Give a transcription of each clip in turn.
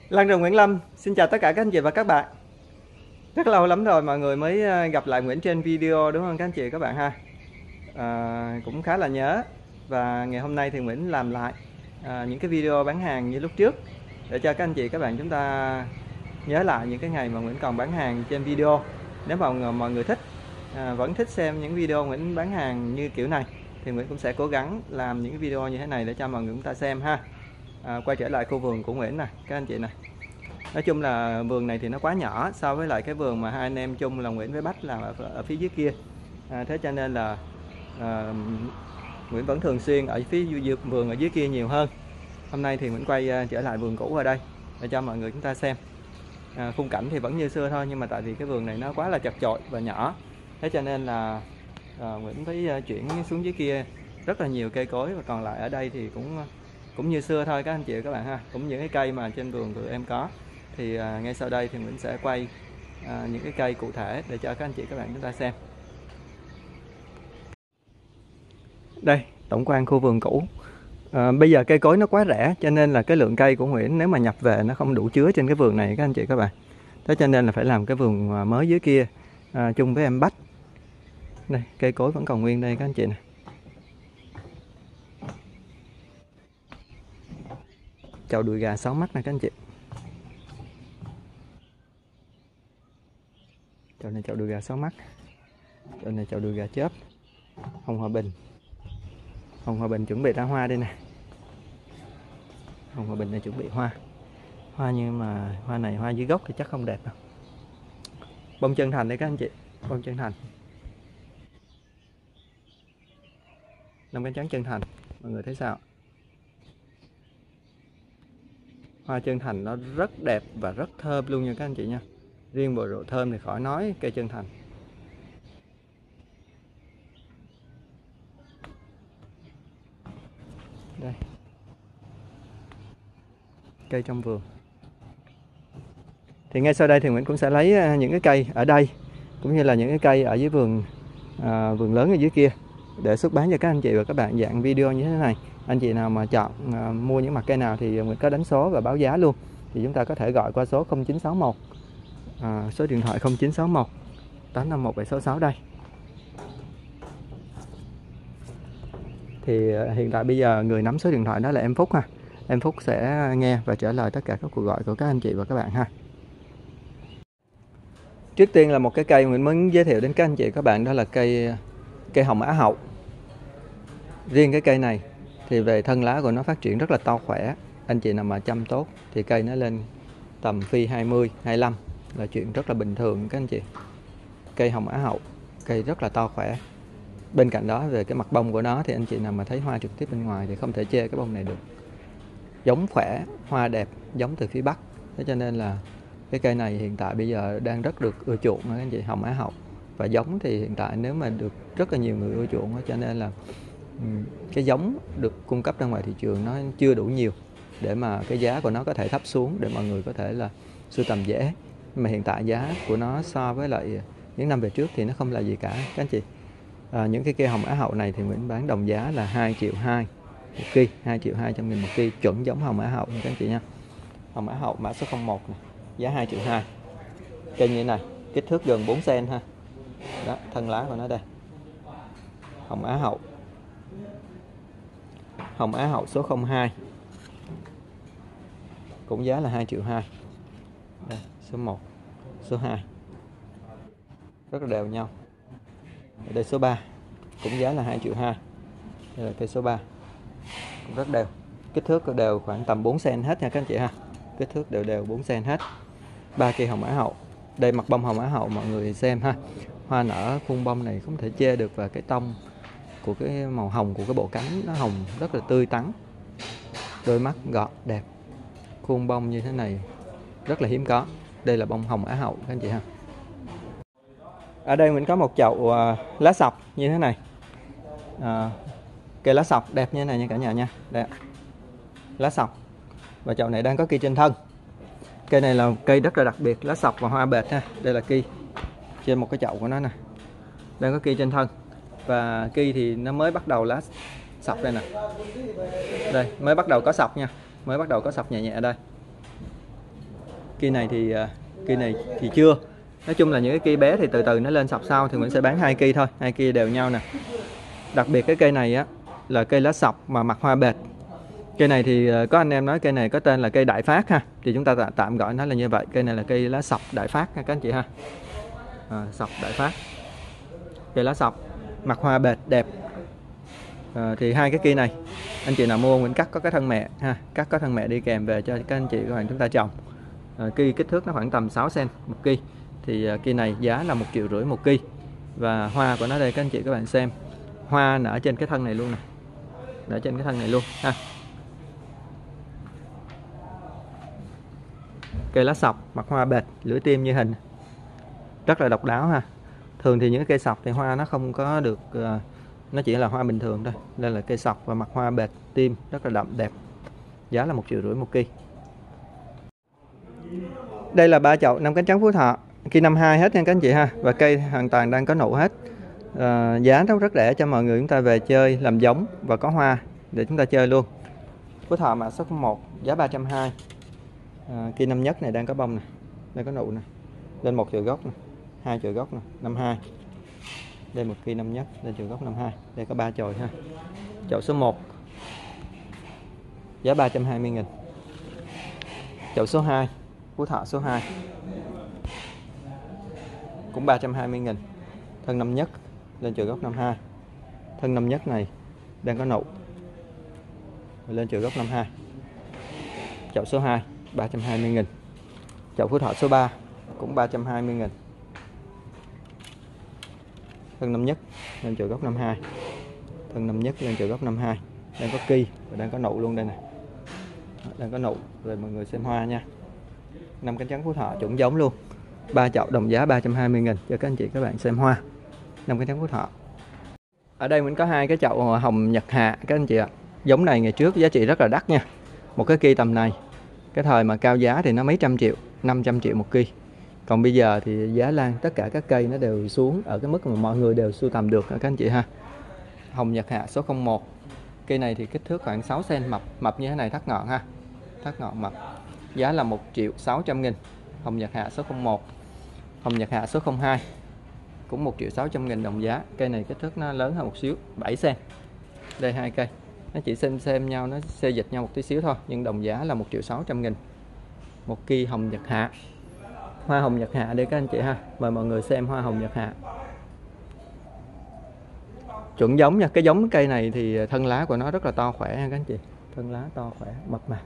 Lan Rừng Nguyễn Lâm xin chào tất cả các anh chị và các bạn. Rất lâu lắm rồi mọi người mới gặp lại Nguyễn trên video, đúng không các anh chị các bạn ha? Cũng khá là nhớ. Và ngày hôm nay thì Nguyễn làm lại những cái video bán hàng như lúc trước, để cho các anh chị các bạn chúng ta nhớ lại những cái ngày mà Nguyễn còn bán hàng trên video. Nếu mà mọi người thích, vẫn thích xem những video Nguyễn bán hàng như kiểu này, thì Nguyễn cũng sẽ cố gắng làm những video như thế này để cho mọi người chúng ta xem ha. Quay trở lại khu vườn của Nguyễn nè các anh chị này. Nói chung là vườn này thì nó quá nhỏ so với lại cái vườn mà hai anh em chung là Nguyễn với Bách làm ở phía dưới kia. Thế cho nên là Nguyễn vẫn thường xuyên ở phía vườn ở dưới kia nhiều hơn. Hôm nay thì Nguyễn quay trở lại vườn cũ ở đây để cho mọi người chúng ta xem. Khung cảnh thì vẫn như xưa thôi, nhưng mà tại vì cái vườn này nó quá là chật chội và nhỏ, thế cho nên là Nguyễn phải chuyển xuống dưới kia rất là nhiều cây cối, và còn lại ở đây thì cũng như xưa thôi các anh chị các bạn ha. Cũng những cái cây mà trên vườn tụi em có, thì ngay sau đây thì Nguyễn sẽ quay những cái cây cụ thể để cho các anh chị các bạn chúng ta xem. Đây, tổng quan khu vườn cũ. Bây giờ cây cối nó quá rẻ, cho nên là cái lượng cây của Nguyễn nếu mà nhập về nó không đủ chứa trên cái vườn này các anh chị các bạn. Thế cho nên là phải làm cái vườn mới dưới kia chung với em Bách. Đây, cây cối vẫn còn nguyên đây các anh chị nè. Chậu đùi gà 6 mắt nè các anh chị. Chậu này chậu đùi gà 6 mắt. Chậu này chậu đùi gà chớp. Hồng Hòa Bình. Hồng Hòa Bình chuẩn bị ra hoa đây nè. Hồng Hòa Bình này chuẩn bị hoa. Hoa nhưng mà hoa này hoa dưới gốc thì chắc không đẹp đâu. Bông chân thành đây các anh chị. Bông chân thành. Năm cánh trắng chân thành. Mọi người thấy sao? Hoa chân thành nó rất đẹp và rất thơm luôn nha các anh chị nha. Riêng bộ độ thơm thì khỏi nói cây chân thành. Đây. Cây trong vườn. Thì ngay sau đây thì Nguyễn cũng sẽ lấy những cái cây ở đây cũng như là những cái cây ở dưới vườn vườn lớn ở dưới kia để xuất bán cho các anh chị và các bạn dạng video như thế này. Anh chị nào mà chọn mua những mặt cây nào thì Nguyễn có đánh số và báo giá luôn. Thì chúng ta có thể gọi qua số 0961 số điện thoại 0961 851 766 đây. Thì hiện tại bây giờ người nắm số điện thoại đó là em Phúc ha. Em Phúc sẽ nghe và trả lời tất cả các cuộc gọi của các anh chị và các bạn ha. Trước tiên là một cái cây mình muốn giới thiệu đến các anh chị các bạn, đó là cây hồng Á Hậu. Riêng cái cây này thì về thân lá của nó phát triển rất là to khỏe. Anh chị nào mà chăm tốt thì cây nó lên tầm phi 20, 25 là chuyện rất là bình thường các anh chị. Cây hồng Á Hậu, cây rất là to khỏe. Bên cạnh đó về cái mặt bông của nó thì anh chị nào mà thấy hoa trực tiếp bên ngoài thì không thể chê cái bông này được. Giống khỏe, hoa đẹp, giống từ phía Bắc. Thế cho nên là cái cây này hiện tại bây giờ đang rất được ưa chuộng các anh chị, hồng Á Hậu. Và giống thì hiện tại nếu mà được rất là nhiều người ưa chuộng, cho nên là cái giống được cung cấp ra ngoài thị trường nó chưa đủ nhiều để mà cái giá của nó có thể thấp xuống để mọi người có thể là sưu tầm dễ. Mà hiện tại giá của nó so với lại những năm về trước thì nó không là gì cả các anh chị. Những cái cây hồng Á Hậu này thì Nguyễn bán đồng giá là 2,2 triệu một kg, 2.200.000 một kg, chuẩn giống hồng Á Hậu nha các anh chị nha. Hồng Á Hậu mã số 01 này, giá 2,2 triệu. Cây như thế này, kích thước gần 4 cm ha. Đó, thân lá của nó đây. Hồng Á Hậu. Hồng Á Hậu số 02. Cũng giá là 2,2 triệu. Đây, số 1, số 2. Rất là đều nhau. Ở đây số 3, cũng giá là 2,2 triệu. Đây là cây số 3. Cũng rất đều. Kích thước đều khoảng tầm 4 cm hết nha các anh chị ha. Kích thước đều 4 cm hết. 3 cây hồng Á Hậu. Đây mặt bông hồng Á Hậu mọi người xem ha. Hoa nở khuôn bông này không thể chê được, và cái tông của cái màu hồng của cái bộ cánh nó hồng rất là tươi tắn. Đôi mắt gọt đẹp. Khuôn bông như thế này rất là hiếm có. Đây là bông hồng Á Hậu các anh chị ha. Ở đây mình có một chậu lá sọc như thế này. Cây lá sọc đẹp như thế này nha cả nhà nha. Đây. Lá sọc. Và chậu này đang có ki trên thân. Cây này là cây rất là đặc biệt, lá sọc và hoa bệt ha. Đây là ki trên một cái chậu của nó nè. Đang có ki trên thân. Và ki thì nó mới bắt đầu lá sọc đây nè. Đây, mới bắt đầu có sọc nha. Mới bắt đầu có sọc nhẹ nhẹ ở đây. Cây này thì chưa. Nói chung là những cái cây bé thì từ từ nó lên sọc sau, thì mình sẽ bán 2 cây thôi, 2 cây đều nhau nè. Đặc biệt cái cây này á là cây lá sọc mà mặt hoa bệt. Cây này thì có anh em nói cây này có tên là cây đại phát ha, thì chúng ta tạm gọi nó là như vậy. Cây này là cây lá sọc đại phát ha các anh chị ha. Sọc đại phát, cây lá sọc mặt hoa bệt đẹp. Thì 2 cái cây này anh chị nào mua mình cắt có cái thân mẹ ha, cắt có thân mẹ đi kèm về cho các anh chị các bạn chúng ta trồng. Cây kích thước nó khoảng tầm 6 cm một cây, thì cây này giá là 1,5 triệu một cây. Và hoa của nó đây các anh chị các bạn xem, hoa nở trên cái thân này luôn nè, nở trên cái thân này luôn ha. Cây lá sọc mặt hoa bệt, lưỡi tim như hình, rất là độc đáo ha. Thường thì những cây sọc thì hoa nó không có được, nó chỉ là hoa bình thường thôi. Đây là cây sọc và mặt hoa bệt tim rất là đậm đẹp, giá là 1,5 triệu một cây. Đây là 3 chậu 5 cánh trắng Phú Thọ, cây năm 2 hết nha các anh chị ha, và cây hoàn toàn đang có nụ hết. Giá nó rất rẻ cho mọi người chúng ta về chơi làm giống và có hoa để chúng ta chơi luôn. Phú Thọ mã số 1 giá 320. Cây năm nhất này đang có bông nè, đang có nụ nè, lên 1 triệu gốc nè, 2 triệu gốc nè, 52. Đây một cây năm nhất, lên triệu gốc 52. Đây có 3 chồi ha. Chậu số 1 giá 320.000. Chậu số 2 Phú Thọ số 2 cũng 320.000. Thân năm nhất, lên triệu gốc 52. Thân năm nhất này đang có nụ, lên triệu gốc 52. Chậu số 2 320.000. Chậu Phú Thọ số 3 cũng 320.000. Thân năm nhất lên triệu gốc 52. Thân năm nhất lên triệu gốc 52. Đang có kỳ và đang có nụ luôn đây nè. Đang có nụ rồi mọi người xem hoa nha. 5 cánh trắng Phú Thọ chuẩn giống luôn. 3 chậu đồng giá 320.000 cho các anh chị các bạn xem hoa. 5 cánh trắng Phú Thọ. Ở đây mình có 2 cái chậu hồng Nhật Hạ các anh chị ạ. Giống này ngày trước giá trị rất là đắt nha. Một cái cây tầm này, cái thời mà cao giá thì nó mấy trăm triệu, 500 triệu một cây. Còn bây giờ thì giá lan tất cả các cây nó đều xuống ở cái mức mà mọi người đều sưu tầm được các anh chị ha. Hồng Nhật Hạ số 01. Cây này thì kích thước khoảng 6 cm, mập như thế này, thắt ngọn ha. Thắt ngọn mập. Giá là 1.600.000. Hồng Nhật Hạ số 01. Hồng Nhật Hạ số 02 cũng 1.600.000 đồng giá. Cây này kích thước nó lớn hơn một xíu, 7 cm. Đây 2 cây. Nó chỉ xem nhau, nó xê dịch nhau một tí xíu thôi, nhưng đồng giá là 1.600.000. Một cây hồng Nhật Hạ. Hoa hồng Nhật Hạ đây các anh chị ha. Mời mọi người xem hoa hồng Nhật Hạ. Chuẩn giống nha. Cái giống cây này thì thân lá của nó rất là to khỏe nha các anh chị. Thân lá to khỏe, mập mạp.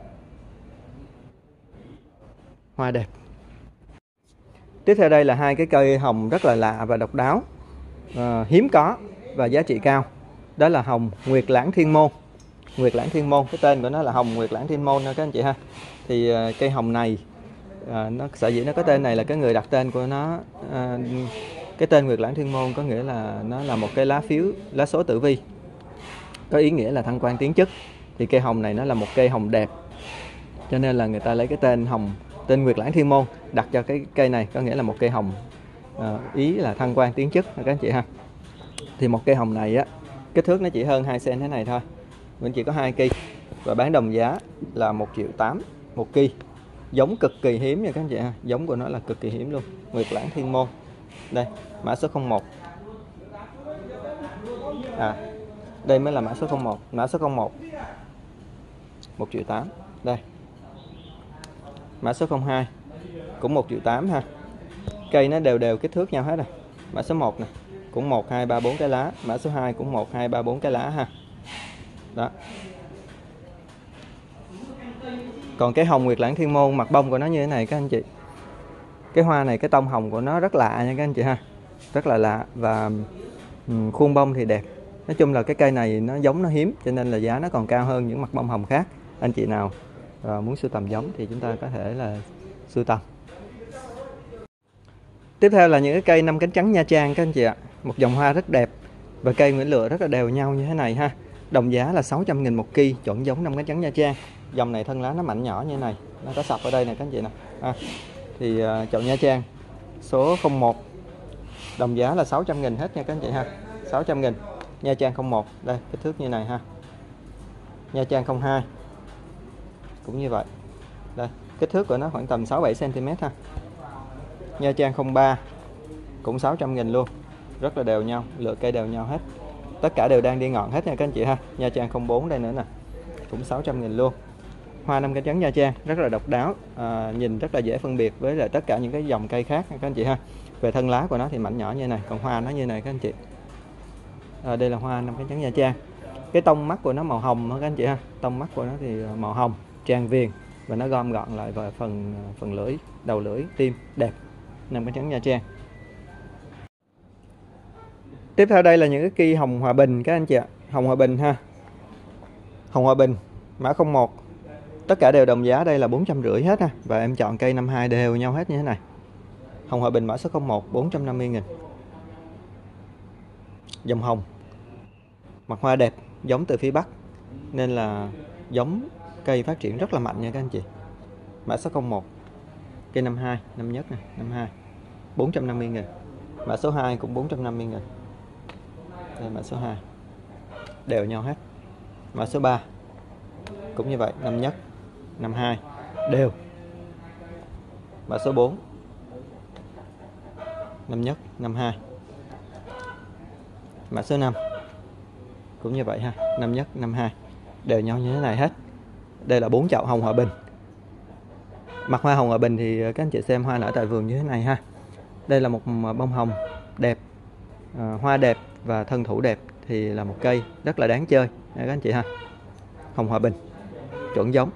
Hoa đẹp. Tiếp theo đây là 2 cái cây hồng rất là lạ và độc đáo, hiếm có và giá trị cao. Đó là hồng Nguyệt Lãng Thiên Môn. Nguyệt Lãng Thiên Môn, cái tên của nó là hồng Nguyệt Lãng Thiên Môn nha các anh chị ha. Thì cây hồng này, nó sở dĩ nó có tên này là cái người đặt tên của nó. Cái tên Nguyệt Lãng Thiên Môn có nghĩa là nó là một cái lá phiếu, lá số tử vi, có ý nghĩa là thăng quan tiến chức. Thì cây hồng này nó là một cây hồng đẹp, cho nên là người ta lấy cái tên hồng, tên Nguyệt Lãng Thiên Môn đặt cho cái cây này, có nghĩa là một cây hồng ý là thăng quan tiến chức các anh chị ha. Thì một cây hồng này á, kích thước nó chỉ hơn 2 cm thế này thôi. Mình chỉ có 2 cây và bán đồng giá là 1,8 triệu một cây. Giống cực kỳ hiếm nha các anh chị ha. Giống của nó là cực kỳ hiếm luôn. Nguyệt Lãng Thiên Môn. Đây, mã số 01. Đây mới là mã số 01. Mã số 01 1,8 triệu. Đây. Mã số 02 cũng 1,8 triệu ha. Cây nó đều kích thước nhau hết rồi. Mã số 1 nè, cũng 1, 2, 3, 4 cái lá. Mã số 2 cũng 1, 2, 3, 4 cái lá ha. Đó. Còn cái hồng Nguyệt Lãng Thiên Môn, mặt bông của nó như thế này các anh chị. Cái hoa này, cái tông hồng của nó rất lạ nha các anh chị ha. Rất là lạ và khuôn bông thì đẹp. Nói chung là cái cây này nó giống nó hiếm, cho nên là giá nó còn cao hơn những mặt bông hồng khác. Anh chị nào muốn sưu tầm giống thì chúng ta có thể là sưu tầm. Tiếp theo là những cái cây 5 cánh trắng Nha Trang các anh chị ạ. Một dòng hoa rất đẹp và cây Nguyễn Lựa rất là đều nhau như thế này ha. Đồng giá là 600.000 một cây, chuẩn giống 5 cánh trắng Nha Trang. Dòng này thân lá nó mảnh nhỏ như thế này, nó có sọc ở đây nè các anh chị nè. Thì chậu Nha Trang số 01 đồng giá là 600.000 hết nha các anh chị ha. 600.000. Nha Trang 01 đây, kích thước như này ha. Nha Trang 02 cũng như vậy. Đây, kích thước của nó khoảng tầm 6-7 cm ha. Nha Trang 03 cũng 600.000 luôn. Rất là đều nhau, lựa cây đều nhau hết. Tất cả đều đang đi ngọn hết nha các anh chị ha. Nha Trang 04 đây nữa nè, cũng 600.000 luôn. Hoa 5 cánh trắng Nha Trang rất là độc đáo, nhìn rất là dễ phân biệt với lại tất cả những cái dòng cây khác nha các anh chị ha. Về thân lá của nó thì mảnh nhỏ như này, còn hoa nó như này các anh chị. Đây là hoa 5 cánh trắng Nha Trang. Cái tông mắt của nó màu hồng đó các anh chị ha. Tông mắt của nó thì màu hồng, tràn viền và nó gom gọn lại vào phần lưỡi, đầu lưỡi, tim đẹp. 5 cánh trắng Nha Trang. Tiếp theo đây là những cái cây hồng Hòa Bình các anh chị ạ. Hồng Hòa Bình ha. Hồng Hòa Bình mã 01. Tất cả đều đồng giá đây là 450 hết ha. Và em chọn cây 52 đều nhau hết như thế này. Hồng Hòa Bình mã số 01 450.000. Dòng hồng. Mặt hoa đẹp, giống từ phía Bắc nên là giống cây phát triển rất là mạnh nha các anh chị. Mã số 01. Cây 52, năm nhất nè, 52. 450.000. Mã số 2 cũng 450.000. Đây mã số 2. Đều nhau hết. Mã số 3 cũng như vậy, năm nhất, 52 đều. Mã số 4 năm nhất, 52. Mã số 5 cũng như vậy ha, năm nhất, 52 đều nhau như thế này hết. Đây là 4 chậu hồng Hòa Bình. Mặt hoa hồng Hòa Bình thì các anh chị xem hoa nở tại vườn như thế này ha. Đây là một bông hồng đẹp, hoa đẹp và thân thủ đẹp thì là một cây rất là đáng chơi nha các anh chị ha. Hồng Hòa Bình chuẩn giống.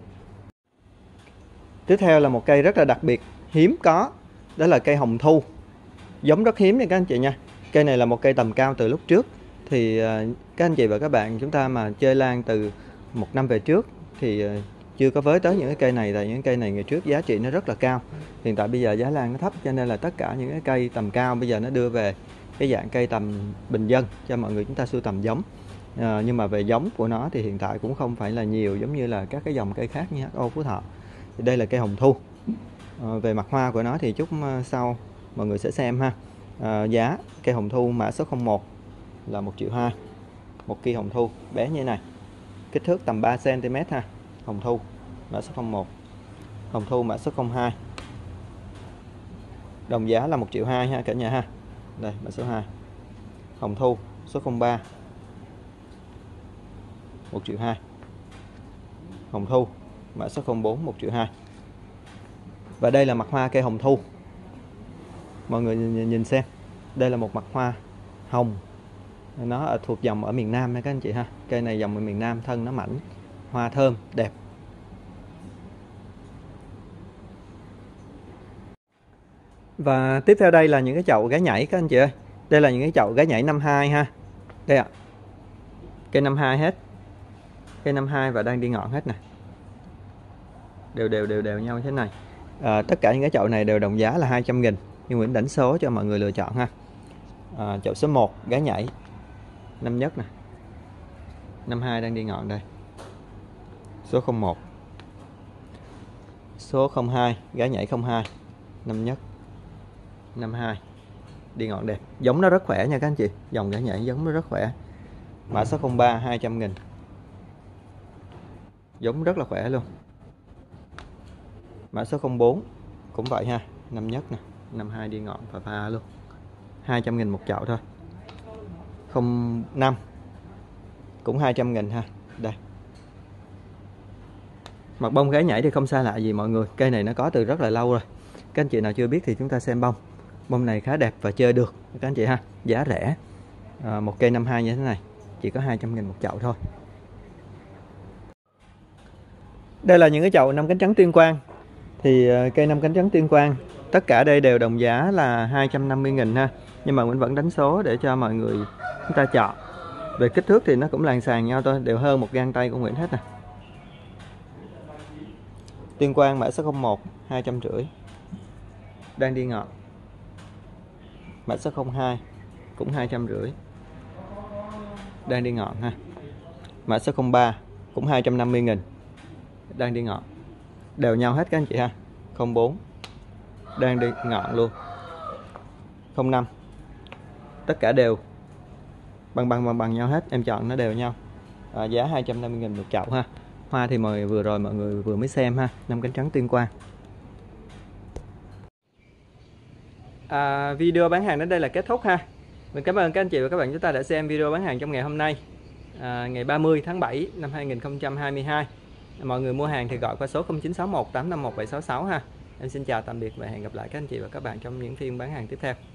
Tiếp theo là một cây rất là đặc biệt, hiếm có, đó là cây hồng thu. Giống rất hiếm nha các anh chị nha. Cây này là một cây tầm cao từ lúc trước. Thì các anh chị và các bạn chúng ta mà chơi lan từ một năm về trước thì chưa có với tới những cái cây này. Tại những cây này ngày trước giá trị nó rất là cao. Hiện tại bây giờ giá lan nó thấp cho nên là tất cả những cái cây tầm cao bây giờ nó đưa về cái dạng cây tầm bình dân cho mọi người chúng ta sưu tầm giống. Nhưng mà về giống của nó thì hiện tại cũng không phải là nhiều giống như là các cái dòng cây khác như HO Phú Thọ. Thì đây là cây hồng thu. Về mặt hoa của nó thì chút sau mọi người sẽ xem ha. Giá cây hồng thu mã số 01 là 1,2 triệu. Một cây hồng thu bé như thế này, kích thước tầm 3 cm ha. Hồng thu mã số 01. Hồng thu mã số 02 đồng giá là 1,2 triệu ha cả nhà ha. Đây mã số 2. Hồng thu số 03 1,2 triệu. Hồng thu mã số 04 1,2 triệu. Và đây là mặt hoa cây hồng thu. Mọi người nhìn xem. Đây là một mặt hoa hồng. Nó thuộc dòng ở miền Nam nha các anh chị ha. Cây này dòng ở miền Nam, thân nó mảnh, hoa thơm, đẹp. Và tiếp theo đây là những cái chậu gái nhảy các anh chị ơi. Đây là những cái chậu gái nhảy 52 ha. Đây ạ. Cây 52 hết. Cây 52 và đang đi ngọn hết nè. Đều nhau như thế này. Tất cả những cái chậu này đều đồng giá là 200.000. Nhưng Nguyễn đánh số cho mọi người lựa chọn ha. Chậu số 1 gái nhảy năm nhất nè, 52 đang đi ngọn đây. Số 01. Số 02 gái nhảy 02 năm nhất, 52 đi ngọn đẹp. Giống nó rất khỏe nha các anh chị. Dòng gái nhảy giống nó rất khỏe. Mã số 03 200.000. Giống rất là khỏe luôn. Mã số 04 cũng vậy ha, năm nhất nè, 52 đi ngọn và pha luôn. 200.000 một chậu thôi. 05 cũng 200.000 ha. Đây. Mặt bông gái nhảy thì không xa lạ gì mọi người. Cây này nó có từ rất là lâu rồi. Các anh chị nào chưa biết thì chúng ta xem bông. Bông này khá đẹp và chơi được các anh chị ha. Giá rẻ. Một cây 52 như thế này chỉ có 200.000 một chậu thôi. Đây là những cái chậu 5 cánh trắng Tuyên Quang. Thì cây 5 cánh trắng Tuyên Quang tất cả đây đều đồng giá là 250.000 ha. Nhưng mà Nguyễn vẫn đánh số để cho mọi người chúng ta chọn. Về kích thước thì nó cũng làng xàng nhau thôi, đều hơn một gang tay của Nguyễn hết nè. Tuyên Quang mã số 01 250. Đang đi ngọn. Mã số 02 cũng 250. Đang đi ngọn ha. Mã số 03 cũng 250.000. Đang đi ngọn. Đều nhau hết các anh chị ha. 04 đang đi ngọn luôn. 05 tất cả đều bằng nhau hết, em chọn nó đều nhau. Giá 250.000 một chậu ha. hoa thì vừa rồi mọi người vừa mới xem ha, 5 cánh trắng Tuyên Quang. Video bán hàng đến đây là kết thúc ha. Mình cảm ơn các anh chị và các bạn chúng ta đã xem video bán hàng trong ngày hôm nay, ngày 30 tháng 7 năm 2022. Mọi người mua hàng thì gọi qua số 0961 851 766 ha. Em xin chào tạm biệt và hẹn gặp lại các anh chị và các bạn trong những phiên bán hàng tiếp theo.